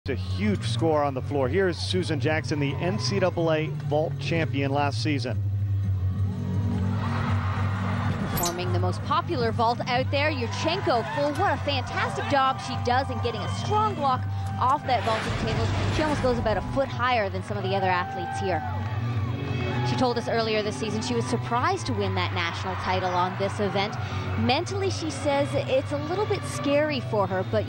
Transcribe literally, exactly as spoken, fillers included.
A huge score on the floor. Here's Susan Jackson, the N C double A vault champion last season. Performing the most popular vault out there, Yurchenko full. What a fantastic job she does in getting a strong block off that vaulting table. She almost goes about a foot higher than some of the other athletes here. She told us earlier this season she was surprised to win that national title on this event. Mentally, she says it's a little bit scary for her, but